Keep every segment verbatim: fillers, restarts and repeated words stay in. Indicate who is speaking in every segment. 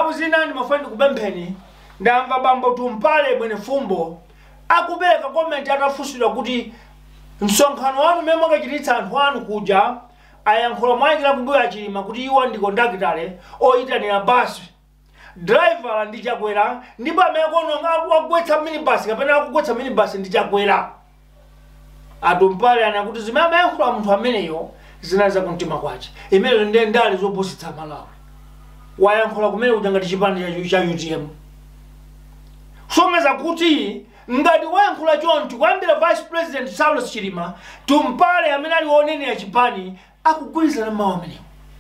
Speaker 1: nthawi zina ndi mafani kupempheni ndamva bambo Tumpale Mwene Fumbo akupereka comment atafusidwa kuti msonkhano wanu mmene mwakachititsa anthu anu kuja ayankhula mwayikira kumbuyo achilima kuti iwo ndi kondakitale oyitanira basi driver ndi chakwera ndipo amene kononga akugwetsa minibus kapena akugwetsa minibus ndi chakwera. Atumpale anakuti zimene amayankhula munthu ameneyo zinaza kumtima kwace imene ndi ndale zopusitsa Malawi wayankhula kumene kuja ngati chipande cha U T M. Someza kuti ngati wayankhula choncho kuyambira Vice President Saulos Chilima Tumpale amene ali onene ya chipani akugwirizana mawu amenewo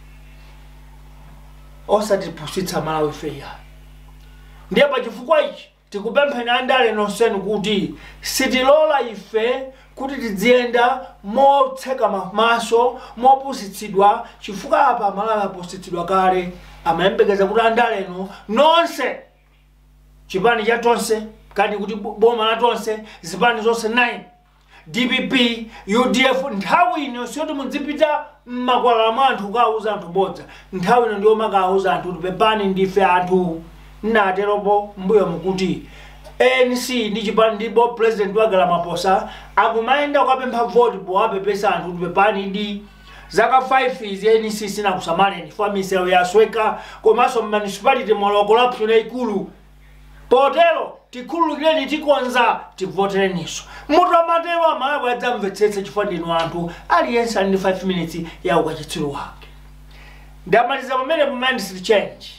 Speaker 1: osati pusitsa Malawi feya. Ndiye pa chifukwa ichi tikupempheni andale nonsenu kuti sitilola ife kuti tidziyenda motseka maso mopusitsidwa chifukwa apa Malawi apusitsidwa kale amayembekeza kuti andaleno nonse chipani cha tonse kani kuti boma la tonse zipani zonse nine D P P U D F nthawi ino siyoti mudzipita mmakwalala mwa anthu kawuza anthu bodza nthawi ino ndiyo makawuza anthu kuti pepani ndife anthu nateropo mbuyo mukuti A N C ndi chipani ndipo president wa Ramaphosa akumayenda ukapempha vote powapepesa anthu kuti pepani ndi zaka five izi A N C sina kusamaleni fwa misero yasweka komanso municipality mwala corruption ikulu potero tikhululukireni tikonza tivotereniso mutu amatero Amalawi adzamvetsetsa chifukwa ndinu anthu aliyense ali ndi five minutes ya ukachitsiru wake. Ndamaliza pamene mu mindset change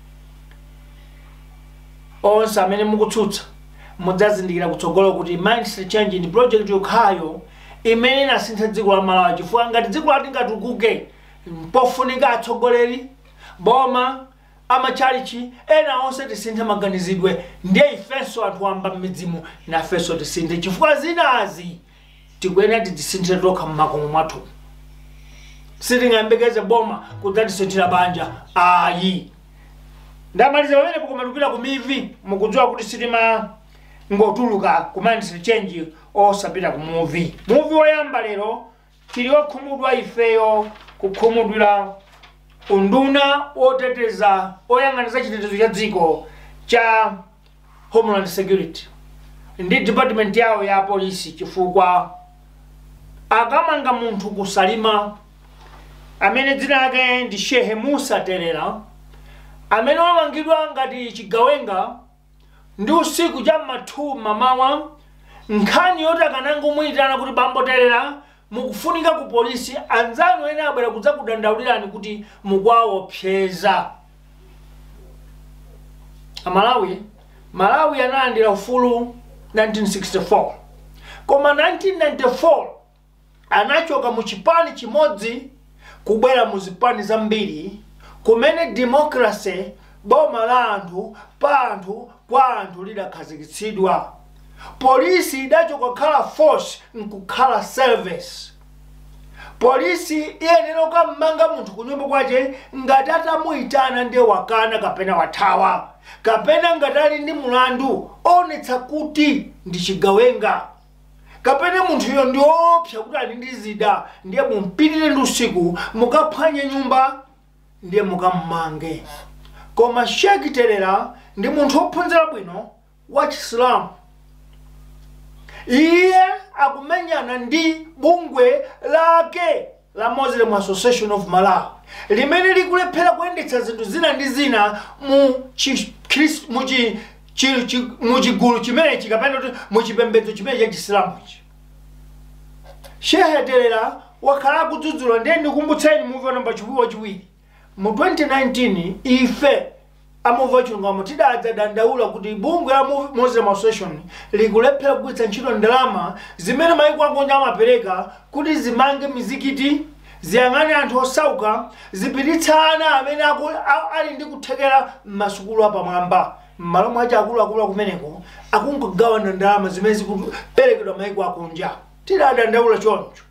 Speaker 1: onse amene mukutsutsa mudzazindikira kutsogolo kuti mindset change ndi project yokhayo imene inasintha dziko la Malawi chifukwa ngati dziko lati ngatukuke pofunika atsogoleri boma amachalichi ena onse tisinthe maganizidwe ndiye ifenso anthu amba m'midzimu nafenso tisinthe chifukwa zinazi tikuyenera tisinthe tokha mmakomo mwathu. Sitingayembekeze boma kudzatisinthira banja ayi. Ndamaliza pamene pokomatupita ku mivi mukudziwa kuti sitima ngotuluka ku mindset change osapita ku movie. Movie woyamba lero tili okhumudwa ifeyo kukhumudwira unduna oteteza oyang'aniza chitetezo cha dziko cha Homeland Security ndi department yawo ya polisi chifukwa akamanga munthu kusalima amene dzina lake ndi Shehe Musa Terera amene wamangidwa ngati chigawenga ndi usiku cha mathu mamawa nkhani yoti akanangomuyitana kuti bambo Terera mukufunika ku polisi anzanu ene abwera kudza kudandaulirani kuti mukwaopseza. Amalawi Malawi analandira ufulu nineteen sixty-four koma nineteen ninety-four anachoka mu chipani chimodzi kubwera mu zipani zambiri kumene democracy boma la anthu pa anthu kwa anthu lidakhazikitsidwa. Polisi idachoka khala force nkukhala service. Polisi iyenera kummanga munthu kunyumba kwace ngati atamuyitana ndiye wakana kapena wathawa kapena ngati ali ndi mulandu onetsa kuti ndi chigawenga kapena munthu iyo ndi opsa kuti ali ndi zida ndiye mumpitire ndi usiku mukaphwanye nyumba ndiye mukammange. Koma Sheikh Terera ndi munthu ophunzira bwino wa Chisilamu. Iye akumenyana ndi bungwe lake la Muslim Association of Malawi limene likulephera kuyendetsa zinthu zina ndi zina mu muchigulu chimene chikapena kuti muchipembedzo chimene cha Chisilamu ichi. Sheikh Terera wakhala kudzudzula ndiye ndikumbutseni movie namba chiwiri chiwiri mu twenty nineteen ife amuva chilungamo tidadza dandaula kuti bungwe la Muslim Association likulephera kugwiritsa ntchito ndalama zimene mayiko akunja amapereka kuti zimange mizikiti ziyang'ane anthu osauka zipititsana amene ali ndi kuthekera m'masukulu apamwamba m'malo mwace akuluakulu akumeneko akungogawana ndalama zimene zikuperekedwa mayiko akunja tidadandaula choncho.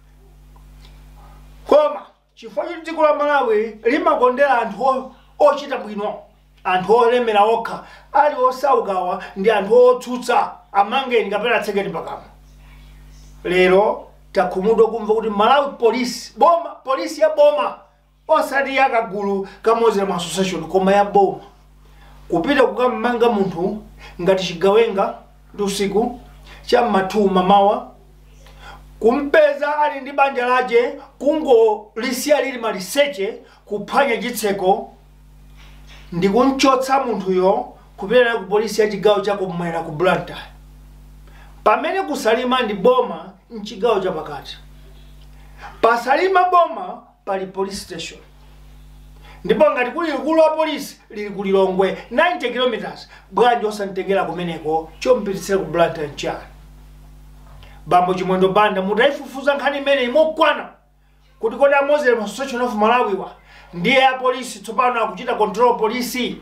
Speaker 1: Koma chifukwa choti dziko la Malawi limakondera anthu ochita bwino anthu olemera okha ali osaukawa ndi anthu otsutsa amangeni kapena atsekeni pakamwa. Lero takhumudwa kumva kuti Malawi polisi boma polisi ya boma osati yakagulu ka Muslim Association koma ya boma kupita kukamanga munthu ngati chigawenga ndi usiku cha matuma mawa, kumpeza ali ndi banja laje kungo lisiya lili maliseche kuphwanya chitseko ndi kunchotsa munthuyo kupita ku polisi ya chigawo cha kumwera ku Blantyre. Pamene kusalima ndi boma mchigawo cha pakati. Pasalima boma pali police station. Ndipo ngati kuli likulu wa polisi lili ku Lilongwe ninety kilometers, bwanji osantengera kumeneko chompititsira ku Blantyre nchani. Bambo Chimwendo Banda mutaifufuza nkhani imene imokwana kuti kodi a Muslim Association of Malawi wa ndiye ya polisi tsopano akuchita control polisi.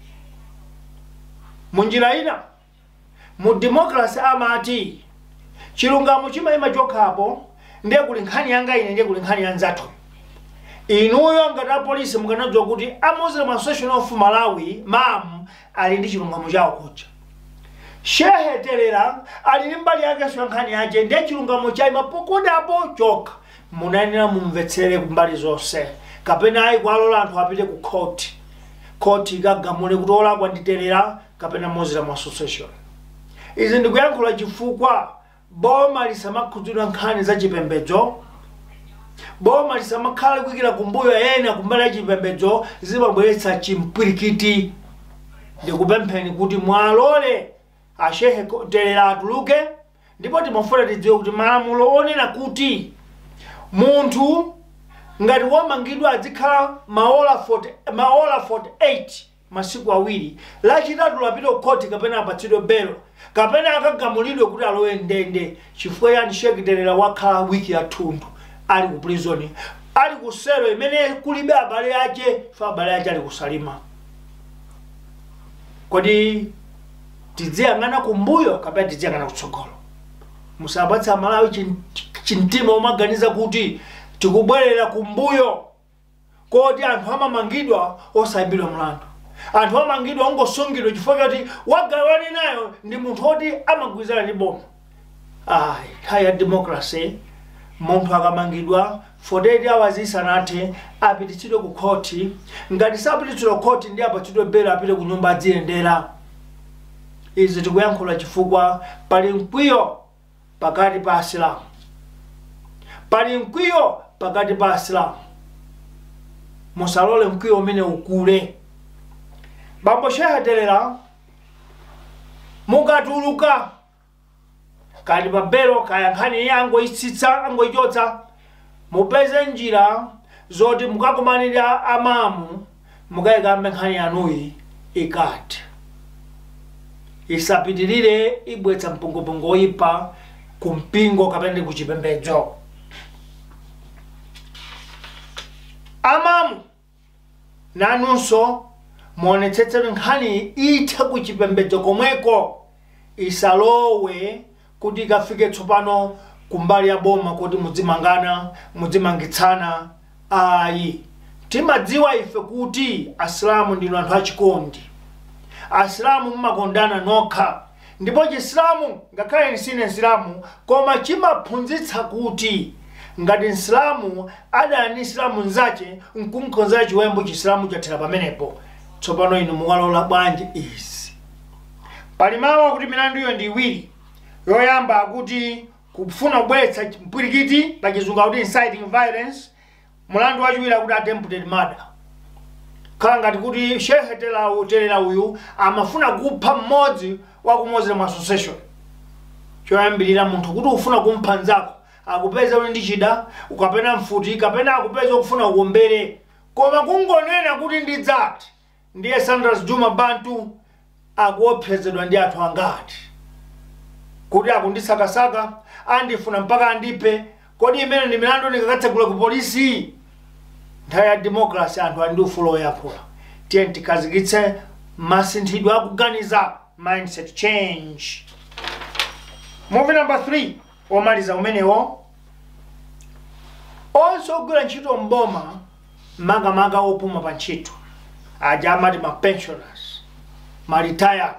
Speaker 1: Munjira ina mu democracy amati chilungamo chimayima chokhapo, ndiye kuli nkhani yanga ine ndiye kuli nkhani yanzathu. Inuyo ngati a polisi mukanadziwa kuti a Muslim Association of Malawi mam ali ndi chilungamo chawo kucha. Shehe Terera ali ndi mbali yake swa nkhani yache ndiye chilungamo chayima pokodapo chokha. Munanena mumvetsere kumbali zonse. Kapena ayi kwalola anthu apite ku court. Court ikagamule kuti olakwa ndi Terera kapena Muslim Association. Izi ndikuyankhula chifukwa boma lisamakhudzidwa nkhani za chipembedzo. Boma lisamakhala kuikira kumbuyo ena kumbali ya chipembedzo zimabweretsa chimpwirikiti. Ndikupempheni kuti mwalole a Shehe Terera atuluke, ndipo timafuna tidziwe kuti malamulo onena kuti munthu ngati wamangidwa azikhala maola forty-eight masiku awiri, lachitatu lapita khoti kapena apatsidwe belo kapena akagamulidwe kuti alowe ndende. Chifukwa yani Shehe Terera wakhala wiki yathunthu ali ku prison, ali ku selo imene kulibe abale ache, fa abale ache ali kusalima. Kodi tidziyang'ana kumbuyo kapena tidziyang'ana kutsogolo? Musapatsa Malawi chintima umaganiza kuti tikubwerera kumbuyo. Kodi anthu amamangidwa osayimbidwa mlandu, anthu amangidwa ongosungidwa chifukwa kuti wagawane nayo ndi munthu oti amagwirizana ndi boma. Ayi, nthawi ya democracy munthu akamangidwa forty-eight hours isanathe apititsidwe ku khoti. Ngati sapititsidwa ku khoti ndi apatsidwe belo apite ku nyumba adziyendera. Izi tikuyankhula chifukwa pali mkwiyo pakati pa Asilamu. Pali mkwiyo pakati pa Asilamu. Musalole mkwiyo umene ukule. Bambo Shehe Terera mukatuluka kali pa belo kaya nkhani yango itsitsa ango ichotsa, mupeze njira zoti mukakumanira amamu mukayikambe nkhani yanuyi ikati. Isapitirire ibwetsa mpungopungo oyipa kumpingo kapena ku chipembedzo. Amamu nanunso muonetsetse nkhani itha ku chipembedzo komweko, isalowe kuti ikafike tsopano kumbali ya boma kuti mudzimangana mudzimangitsana. Ayi, timadziwa ife kuti Asilamu ndinu anthu achikondi. Asilamu mumakondana nokha, ndipo Chisilamu ngakhale sine Isilamu koma chimaphunzitsa kuti ngati Isilamu adani Isilamu nzache nkumkonza chiwembu Chisilamu chathera pamenepo. Tsopano inu muwalola bwanji izi? Pali mawu kuti milandu iyo ndi iwiri. Yoyamba kuti kufuna kubweretsa mpwirikiti pa chizungu kuti inciting violence, mulandu wachiwiri kuti attempted murder. Khala ngati kuti Shehe Terera uyu amafuna kupha mmodzi wa ku Muslim Association. Choyambirira munthu kuti ufuna kumpha nzako akupeza uli ndi chida ukapena mfuti kapena akupeza ukufuna kuombere, koma kungonena kuti ndidzati ndiye Sanders Juma Bantu akuopsezedwa ndi anthu angati kuti akundisakasaka andifuna mpaka andipe. Kodi imene ndi milandu ndikakatsegula ku polisi? Nthawi ya democracy anthu ali ndi ufulu oyankhula. Tiye tikazikitse masinthidwe akuganiza, mindset change. Movie number three omaliza umenewo. Onse ogwira ntchito mboma makamaka opuma pa ntchito aja amati ma pensioners, ma retired,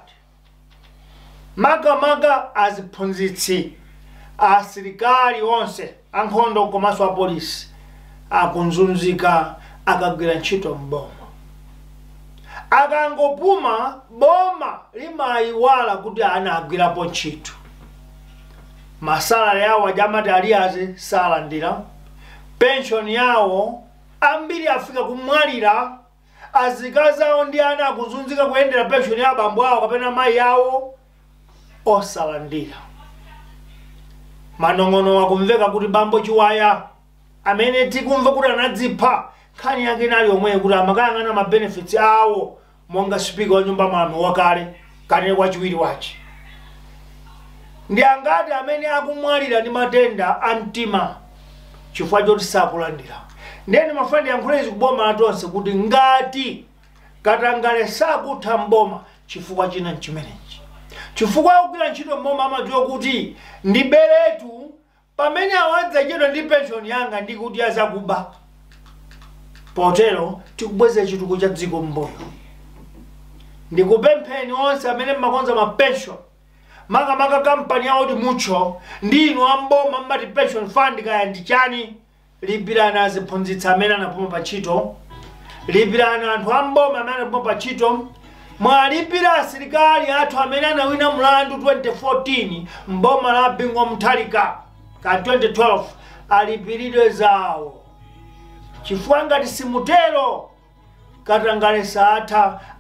Speaker 1: makamaka aziphunzitsi, asilikali onse ankhondo komanso apolisi akunzunzika akagwira ntchito mboma. akangopuma boma limayiwala kuti anagwirapo ntchito. Masalari yawo ajamati aliaze salandira. Pension yawo ambiri afika kumwalira. Azikazawo ndi ana akuzunzika kuyendera pension ya abambo awo kapena mayi yawo osalandira. Manong'ono wakumveka kuti bambo Chiwaya amene tikumva kuti anadzipha nkhani yake nali omwe kuti amakayang'ana ma benefits awo monga speaker wa nyumba mwami wakale kanene wachiwiri wachi. Ndi angati amene akumwalira ndi matenda a mtima chifukwa choti sakulandira. Ndeni mafrendi yankhulezi kuboma latonse kuti ngati Katangale sakutha mboma chifukwa china chimenechi. Chifukwa ukira ntchito mboma amadziwa kuti ndi beretu pamene awadza chito ndi pension yanga ndi kuti azakuba. Potero tikubweza chitukuko cha dziko mboyo. Ndikupempheni onse amene mmakonza ma pension maka maka kampani yawo kuti mucho ndinu amboma mmati pension fund kaya ndi chani. Lipirana aziphunzitsa amene anapuma pa ntchito. Lipirana anthu amboma amene anapuma pa ntchito. Mwalipira asilikali athu amene anawina mlandu twenty fourteen mboma la Bingo Mutharika ka twenty twelve alipiridwe zawo. Chifukwa ngati simutero Katangale satha